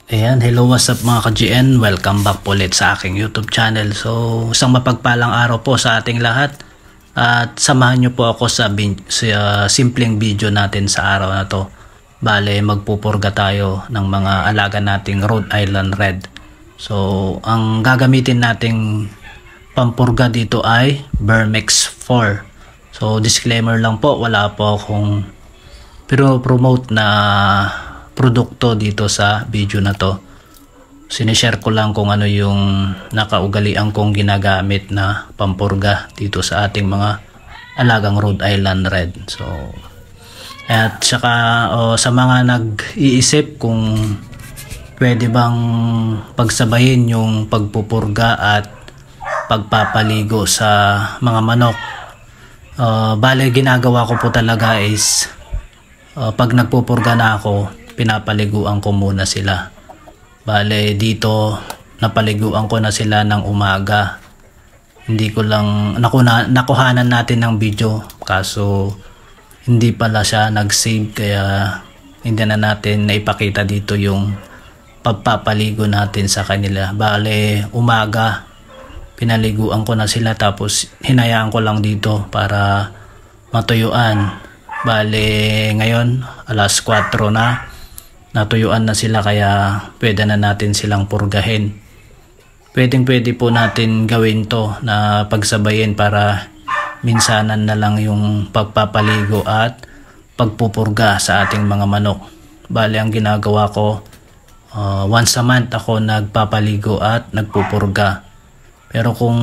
Ayan, hello, what's up mga ka-GN? Welcome back po ulit sa aking YouTube channel. So, isang mapagpalang araw po sa ating lahat. At samahan nyo po ako sa simpleng video natin sa araw na to. Bale, magpupurga tayo ng mga alaga nating Rhode Island Red. So, ang gagamitin nating pampurga dito ay Vermex 4. So, disclaimer lang po, wala po akong promote na produkto dito sa video na to. Sinishare ko lang kung ano yung nakaugalian kong ginagamit na pampurga dito sa ating mga alagang Rhode Island Red. So, at saka sa mga nag-iisip kung pwede bang pagsabayin yung pagpupurga at pagpapaligo sa mga manok. Bale, ginagawa ko po talaga is pag nagpupurga na ako, pinapaliguan ko muna sila. Bale, dito napaliguan ko na sila ng umaga. Hindi ko lang nakuhanan natin ng video, kaso hindi pala siya nag-save, kaya hindi na natin naipakita dito yung pagpapaligo natin sa kanila. Bale, umaga pinaliguan ko na sila, tapos hinayaan ko lang dito para matuyuan. Bale, ngayon alas 4 na, natuyuan na sila, kaya pwede na natin silang purgahin. Pwede po natin gawin to na pagsabayin para minsanan na lang yung pagpapaligo at pagpupurga sa ating mga manok. Bale, ang ginagawa ko, once a month ako nagpapaligo at nagpupurga. Pero kung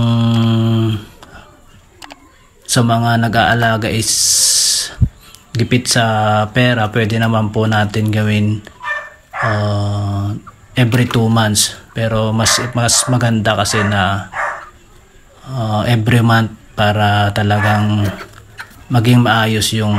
sa mga nag-aalaga is gipit sa pera, pwede naman po natin gawin every 2 months. Pero mas maganda kasi na every month, para talagang maging maayos yung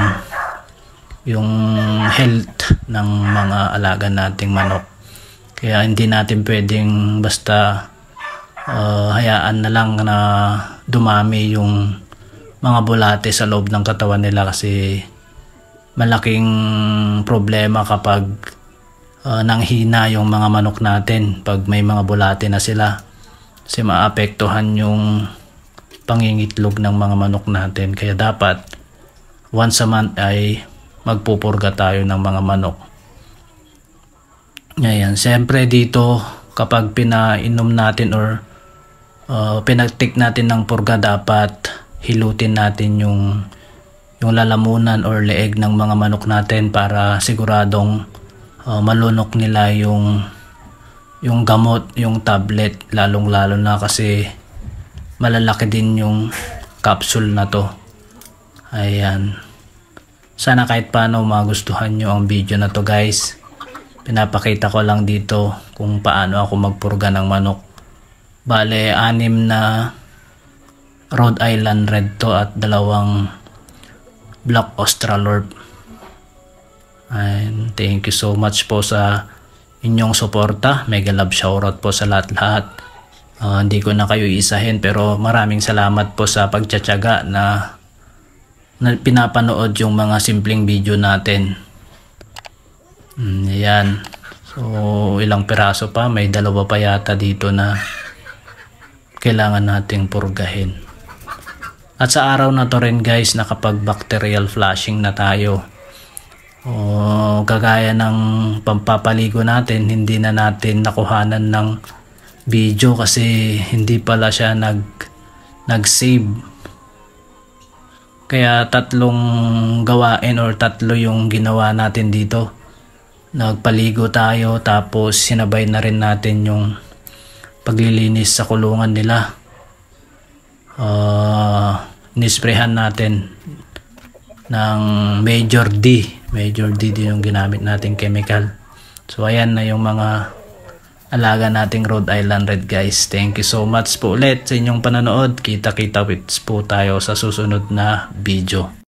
health ng mga alaga nating manok. Kaya hindi natin pwedeng basta hayaan na lang na dumami yung mga bulate sa loob ng katawan nila, kasi malaking problema kapag nanghina yung mga manok natin pag may mga bulate na sila, kasi maapektuhan yung pangingitlog ng mga manok natin. Kaya dapat once a month ay magpupurga tayo ng mga manok. Ngayon, siyempre dito kapag pinainom natin or pinagtik natin ng purga, dapat hilutin natin yung lalamunan or leeg ng mga manok natin para siguradong malunok nila yung gamot, yung tablet, lalong-lalo na kasi malalaki din yung capsule na to. Ayan. Sana kahit paano magustuhan nyo ang video na to, guys. Pinapakita ko lang dito kung paano ako magpurga ng manok. Bale, 6 na Rhode Island Red to at 2 Black Australorp. And thank you so much po sa inyong suporta. Mega love shoutout po sa lahat-lahat. Hindi ko na kayo isahin, pero maraming salamat po sa pagtsatsaga na pinapanood yung mga simpleng video natin. Ayan. So, ilang piraso pa. May 2 pa yata dito na kailangan nating purgahin. At sa araw na to rin, guys, nakapag bacterial flushing na tayo. Kagaya ng pampapaligo natin, hindi na natin nakuhanan ng video kasi hindi pala siya nag-save. Kaya 3 gawain or 3 yung ginawa natin dito. Nagpaligo tayo, tapos sinabay na rin natin yung paglilinis sa kulungan nila. Nisprehan natin ng Major D din yung ginamit nating chemical. So ayan na yung mga alaga nating Rhode Island Red, guys. Thank you so much po ulit sa inyong panonood. Kita-kita po tayo sa susunod na video.